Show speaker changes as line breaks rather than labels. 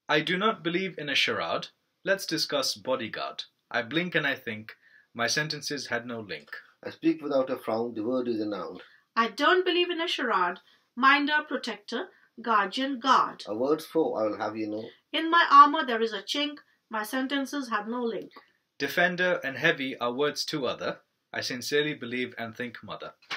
I do not believe in a charade. Let's discuss Bodyguard. I blink and I think. My sentences had no link.
I speak without a frown, the word is a noun.
I don't believe in a charade. Minder, protector, guardian, guard.
A word's foe, I will have you know.
In my armor there is a chink. My sentences have no link.
Defender and heavy are words to other. I sincerely believe and think, mother.